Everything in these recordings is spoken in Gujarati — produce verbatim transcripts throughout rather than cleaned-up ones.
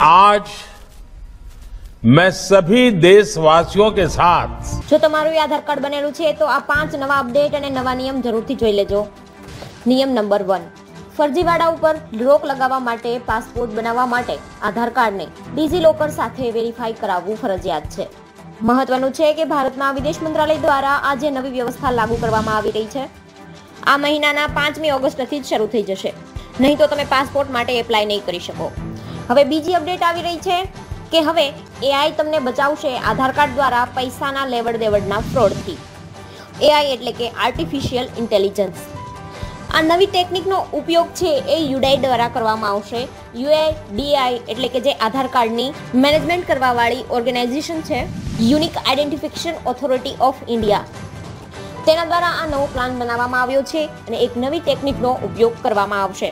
आज मैं सभी देशवासियों के साथ જો તમારું આધાર કાર્ડ બનેલું છે તો આ પાંચ નવા અપડેટ અને નવા નિયમ જરૂરથી જોઈ લેજો. નિયમ નંબર વન, ફરજીવાળા ઉપર રોક લગાવવા માટે પાસપોર્ટ બનાવવા માટે આધાર કાર્ડને ડિજીલોકર સાથે વેરીફાઈ કરાવવું ફરજિયાત છે. મહત્વનું છે કે ભારતમાં વિદેશ મંત્રાલય દ્વારા આજે નવી વ્યવસ્થા લાગુ કરવામાં આવી રહી છે. આ મહિનાના પાંચમી ઓગસ્ટથી જ શરૂ થઈ જશે, નહીં તો તમે પાસપોર્ટ માટે એપ્લાય નહીં કરી શકો. હવે બીજી અપડેટ આવી રહી છે કે હવે એઆઈ તમને બચાવશે આધાર કાર્ડ દ્વારા પૈસાના લેવડ દેવડના ફ્રોડથી. એઆઈ એટલે કે આર્ટિફિશિયલ ઇન્ટેલિજન્સ. આ નવી ટેકનિકનો ઉપયોગ છે એ યુડાઈ દ્વારા કરવામાં આવશે. યુઆઈડીએઆઈ એટલે કે જે આધાર કાર્ડની મેનેજમેન્ટ કરવાવાળી ઓર્ગેનાઇઝેશન છે, unique identification authority of India, તેના દ્વારા આ નવો પ્લાન બનાવવામાં આવ્યો છે અને એક નવી ટેકનિકનો ઉપયોગ કરવામાં આવશે.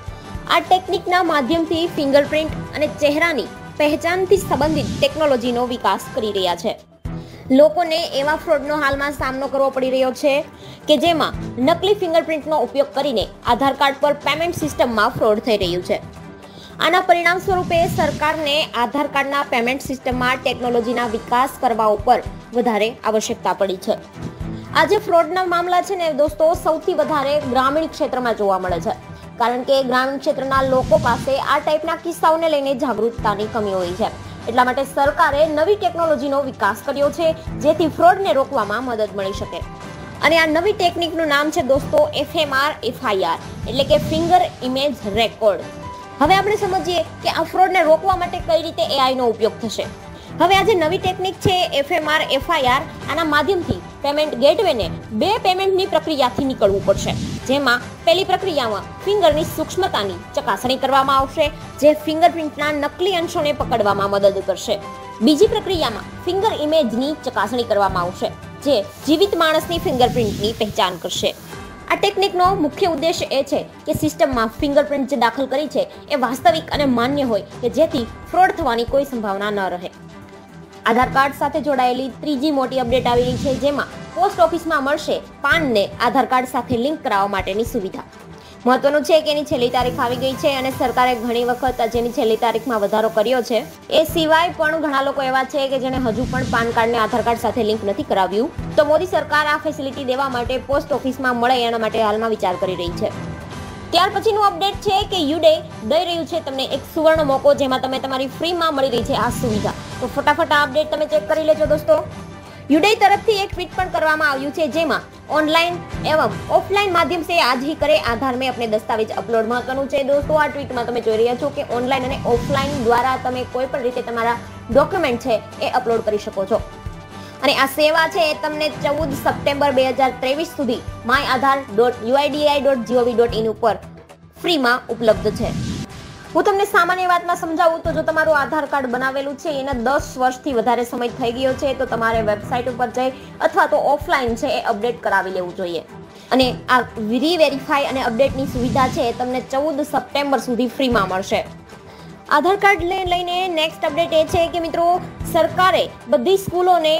આ ટેકનિકના માધ્યમથી ફિંગરપ્રિન્ટ અને ચહેરાની પહેચાનથી સંબંધિત ટેકનોલોજીનો વિકાસ કરી રહ્યા છે. લોકોને એવા ફ્રોડનો હાલમાં સામનો કરવો પડી રહ્યો છે કે જેમાં નકલી ફિંગરપ્રિન્ટનો ઉપયોગ કરીને આધાર કાર્ડ પર પેમેન્ટ સિસ્ટમમાં ફ્રોડ થઈ રહ્યું છે. આના પરિણામ સ્વરૂપે સરકારને આધાર કાર્ડના પેમેન્ટ સિસ્ટમમાં ટેકનોલોજીના વિકાસ કરવા ઉપર વધારે આવશ્યકતા પડી છે. આજે ફ્રોડના મામલા છે ને દોસ્તો સૌથી વધારે ગ્રામીણ ક્ષેત્રમાં જોવા મળે છે, કારણ કે ગ્રામીણ ક્ષેત્રના લોકો પાસે આ ટાઈપના કિસ્સાઓને લઈને જાગૃતતાની કમી હોય છે. એટલા માટે સરકારે નવી ટેકનોલોજીનો વિકાસ કર્યો છે જેથી ફ્રોડને રોકવામાં મદદ મળી શકે. અને આ નવી ટેકનિકનું નામ છે દોસ્તો એફએમઆર એફઆઈઆર એટલે કે ફિંગર ઇમેજ રેકોર્ડ. હવે આપણે સમજીએ કે આ ફ્રોડને રોકવા માટે કઈ રીતે એઆઈનો ઉપયોગ થશે. હવે આ જે નવી ટેકનિક છે એફએમઆર એફઆઈઆર, આના માધ્યમથી પેમેન્ટ ગેટવેને બે પેમેન્ટની પ્રક્રિયાથી નીકળવું પડશે. જેમાં પહેલી પ્રક્રિયામાં ફિંગરની સૂક્ષ્મતાની ચકાસણી કરવામાં આવશે, જે ફિંગરપ્રિન્ટના નકલી અંશોને પકડવામાં મદદ કરશે. બીજી પ્રક્રિયામાં ફિંગર ઇમેજની ચકાસણી કરવામાં આવશે, જે જીવિત માણસની ફિંગરપ્રિન્ટની પહેચાન કરશે. આ ટેકનિકનો મુખ્ય ઉદ્દેશ એ છે કે સિસ્ટમમાં ફિંગરપ્રિન્ટ જે દાખલ કરી છે એ વાસ્તવિક અને માન્ય હોય કે જેથી ફ્રોડ થવાની કોઈ સંભાવના ન રહે. આધાર કાર્ડ સાથે જોડાયેલી ત્રીજી મોટી અપડેટ આવી રહી છે, જેમાં પોસ્ટ ઓફિસમાં મળશે પાનને આધાર કાર્ડ સાથે લિંક કરાવવા માટેની સુવિધા. મહત્વનું છે કે એની છેલ્લી તારીખ આવી ગઈ છે અને સરકારે ઘણી વખત જેની છેલ્લી તારીખમાં વધારો કર્યો છે. એ સિવાય પણ ઘણા લોકો એવા છે કે જેને હજુ પણ પાન કાર્ડને આધાર કાર્ડ સાથે લિંક નથી કરાવ્યું. તો મોદી સરકાર આ ફેસિલિટી દેવા માટે પોસ્ટ ઓફિસમાં મળે એના માટે હાલમાં વિચાર કરી રહી છે. ત્યાર પછીનું અપડેટ છે કે યુડે દઈ રહ્યું છે તમને એક સુવર્ણ મોકો, જેમાં તમે તમારી ફ્રીમાં મળી રહી છે આ સુવિધા. તો ફટાફટ આ અપડેટ તમે ચેક કરી લેજો દોસ્તો. યુડે તરફથી એક ટ્વીટ પણ કરવામાં આવ્યું છે, જેમાં ઓનલાઈન એવं ઓફલાઈન માધ્યમ से आज ही करें आधार में अपने दस्तावेज अपलोड મહત્વનું છે દોસ્તો. આ ટ્વીટમાં તમે જોઈ રહ્યા છો કે ઓનલાઈન અને ઓફલાઈન દ્વારા તમે કોઈ પણ રીતે તમારા ડોક્યુમેન્ટ છે એ અપલોડ કરી શકો છો. અને આ સેવા છે એ તમને ચૌદ સપ્ટેમ્બર બે હજાર ત્રેવીસ સુધી my Aadhaar dot UIDAI dot G O V dot in ઉપર ફ્રીમાં ઉપલબ્ધ છે. હું તમને સામાન્ય વાતમાં સમજાવું તો જો તમારું આધાર કાર્ડ બનાવેલું છે એને દસ વર્ષથી વધારે સમય થઈ ગયો છે તો તમારે વેબસાઇટ ઉપર જઈ અથવા તો ઓફલાઈન છે એ અપડેટ કરાવી લેવું જોઈએ. અને આ રીવેરીફાઈ અને અપડેટની સુવિધા છે એ તમને ચૌદ સપ્ટેમ્બર સુધી ફ્રીમાં મળશે. આધાર કાર્ડ લઈને નેક્સ્ટ અપડેટ એ છે કે મિત્રો સરકારે બધી સ્કૂલોને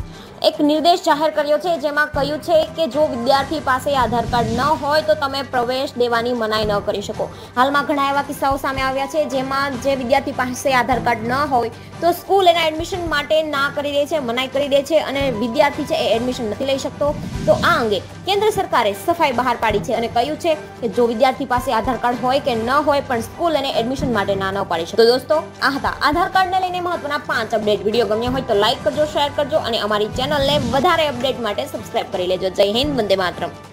એક નિર્દેશ જાહેર કર્યો છે, જેમાં કહ્યું છે કે જો વિદ્યાર્થી પાસે આધાર કાર્ડ ન હોય તો તમે પ્રવેશ દેવાની મનાઈ ન કરી શકો. હાલમાં ઘણા એવા કિસ્સાઓ સામે આવ્યા છે જેમાં જે વિદ્યાર્થી પાસે આધાર કાર્ડ ન હોય તો સ્કૂલ એના એડમિશન માટે ના કરી દે છે, મનાઈ કરી દે છે અને વિદ્યાર્થી છે એ એડમિશન નથી લઈ શકતો. તો આ અંગે કેન્દ્ર સરકારે સફાઈ બહાર પાડી છે અને કહ્યું છે કે જો વિદ્યાર્થી પાસે આધાર કાર્ડ હોય કે ન હોય પણ સ્કૂલ એને એડમિશન માટે ના ન પાડી શકે. તો દોસ્તો આ હતા આધાર કાર્ડને લઈને મહત્વના પાંચ અપડેટ. વિડીયો ગમ્યો હોય તો લાઈક કરજો, શેર કરજો અને અમારી ચેનલને વધારે અપડેટ માટે સબસ્ક્રાઇબ કરી લેજો. જય હિન્દ, વંદે માતરમ.